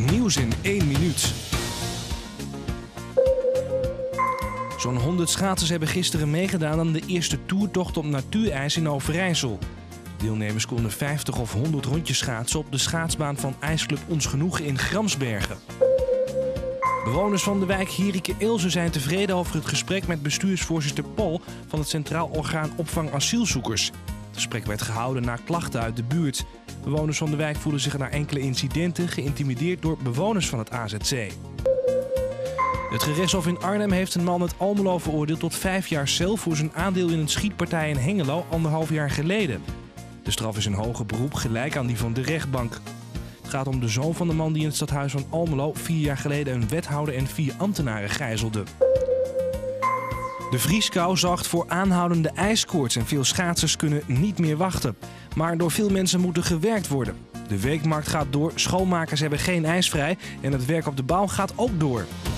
Nieuws in 1 minuut. Zo'n 100 schaatsers hebben gisteren meegedaan aan de eerste toertocht op natuurijs in Overijssel. Deelnemers konden 50 of 100 rondjes schaatsen op de schaatsbaan van IJsclub Ons Genoegen in Gramsbergen. Bewoners van de wijk Hierike-Eelse zijn tevreden over het gesprek met bestuursvoorzitter Pol van het Centraal Orgaan Opvang Asielzoekers. Het gesprek werd gehouden na klachten uit de buurt. Bewoners van de wijk voelen zich na enkele incidenten geïntimideerd door bewoners van het AZC. Het gerechtshof in Arnhem heeft een man uit Almelo veroordeeld tot 5 jaar cel voor zijn aandeel in een schietpartij in Hengelo 1,5 jaar geleden. De straf is in hoger beroep gelijk aan die van de rechtbank. Het gaat om de zoon van de man die in het stadhuis van Almelo 4 jaar geleden een wethouder en 4 ambtenaren gijzelde. De vrieskou zorgt voor aanhoudende ijskoorts en veel schaatsers kunnen niet meer wachten. Maar door veel mensen moet er gewerkt worden. De weekmarkt gaat door, schoonmakers hebben geen ijs vrij en het werk op de bouw gaat ook door.